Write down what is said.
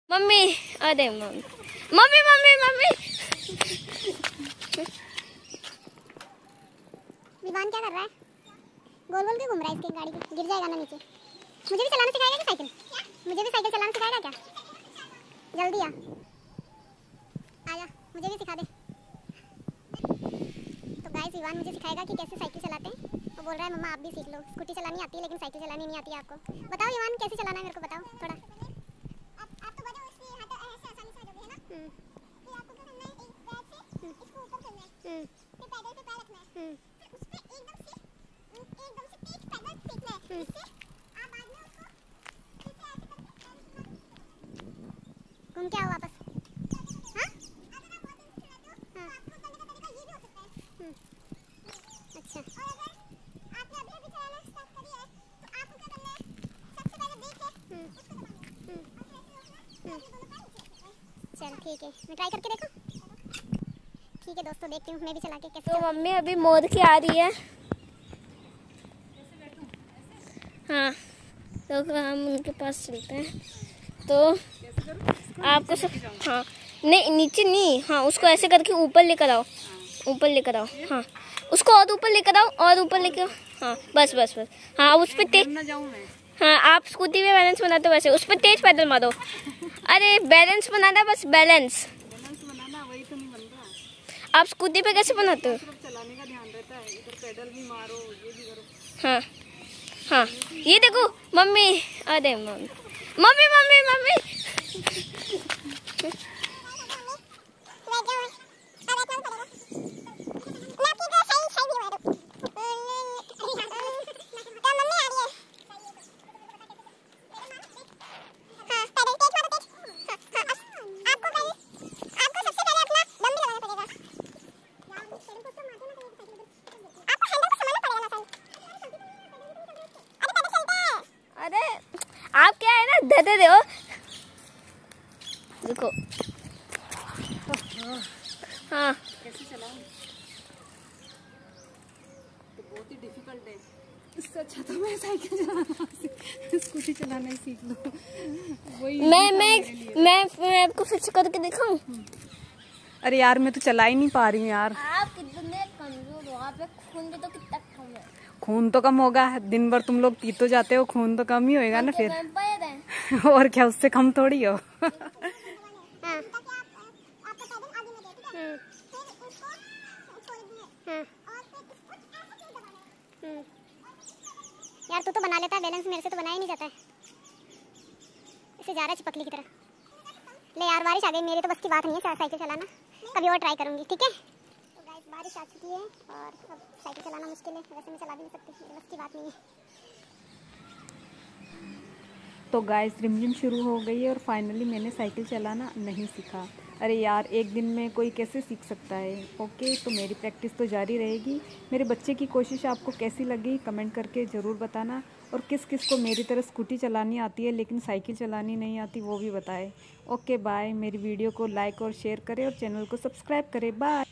Mummy, अरे mummy mummy mummy mummy. Vivaan क्या कर रहा है? गोल गोल क्यों घूम रहा है इसकी गाड़ी की? गिर जाएगा ना नीचे। मुझे भी चलाना सिखाएगा क्या साइकिल? मुझे भी साइकिल चलाना सिखाएगा क्या? जल्दी आजा, मुझे भी सिखा दे। तो गाइस विवान मुझे सिखाएगा कि कैसे साइकिल चलाते हैं। वो बोल रहा है मम्मा आप भी सीख लो। स्कूटी चलानी आती है लेकिन साइकिल चलानी नहीं आती है आपको। बताओ विवान कैसे चलाना है, मेरे को बताओ थोड़ा। आप तो बड़े उसकी हाथ ऐसे आसानी से आ जाओगे है ना? फिर आपको क्या करना है, एक पैर से इसको ऊपर करना है, फिर पैडल पे पैर रखना है, फिर उस पे एकदम से तेज पैडल फेंकना है, इससे आप बाद में उसको फिर से ऐसे करके घूम के आओ वापस। हां अगर आप बहुत तेज चलाते हो तो आपको करने का तरीका ये भी हो सकता है। अच्छा, और अगर आपने अभी अभी चलाना स्टार्ट करी है तो आपको क्या करना है, सबसे पहले देख के उसको दबाना है और फिर ऐसे रोकना है, दोनों पैर नीचे रखना है। चल ठीक है, मैं ट्राई करके देखूं। ठीक है दोस्तों, देखती हूँ मैं भी चला के कैसे। तो मम्मी अभी मोड़ के आ रही है। हाँ, तो हम उनके पास चलते हैं। तो आपको सब, हाँ नहीं नीचे नहीं, हाँ उसको ऐसे करके ऊपर लेकर आओ, ऊपर लेकर आओ। हाँ उसको और ऊपर लेकर आओ, और ऊपर लेकर आओ। हाँ बस बस बस। हाँ उस पर तेज, हाँ आप स्कूटी में बैलेंस बनाते हो वैसे उस पर तेज पैदल मारो। अरे बैलेंस बनाना, बस बैलेंस बनाना, वही तो नहीं बन रहा। आप स्कूटी पे कैसे बनाते हो? चलाने का ध्यान रहता है, इधर पेडल भी मारो, ये भी करो। हाँ हाँ ये देखो मम्मी, अरे मम्मी मम्मी मम्मी मम्मी। आप क्या है ना धे दे हो, देखो। हाँ कैसे चलाऊं? तो बहुत ही डिफिकल्ट है। इससे अच्छा तो मैं साइकिल चलाना स्कूटी चलाना ही सीख लो। वही मैं आपको फिर से करके दिखाऊं? अरे यार मैं तो चला ही नहीं पा रही हूँ यार। आप कितने कमजोर हो, आप खून तो कितना कम है। खून तो कम होगा, दिन भर तुम लोग पी तो जाते हो, खून तो कम ही होएगा ना फिर। और क्या, उससे कम थोड़ी हो। यार तू तो बना लेता है बैलेंस, मेरे से तो बनाया ही नहीं जाता है। इसे जा रहा है चिपकली की तरह। ले यार बारिश आ गई, मेरी तो बस की बात नहीं है साइकिल चलाना, कभी और ट्राई करूंगी ठीक है। तो गाइस बारिश आ चुकी है और अब साइकिल चलाना मुश्किल है, वैसे मैं चला भी नहीं सकती, मेरी बस की बात नहीं है। तो गाइस रिमझिम शुरू हो गई है और फाइनली मैंने साइकिल चलाना नहीं सीखा। अरे यार एक दिन में कोई कैसे सीख सकता है। ओके, तो मेरी प्रैक्टिस तो जारी रहेगी। मेरे बच्चे की कोशिश आपको कैसी लगी कमेंट करके ज़रूर बताना, और किस किस को मेरी तरह स्कूटी चलानी आती है लेकिन साइकिल चलानी नहीं आती वो भी बताएं। Okay bye. मेरी वीडियो को लाइक और शेयर करें और चैनल को सब्सक्राइब करें। बाय।